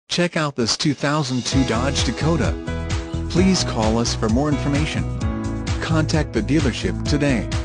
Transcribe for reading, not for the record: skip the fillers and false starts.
Check out this 2002 Dodge Dakota. Please call us for more information. Contact the dealership today.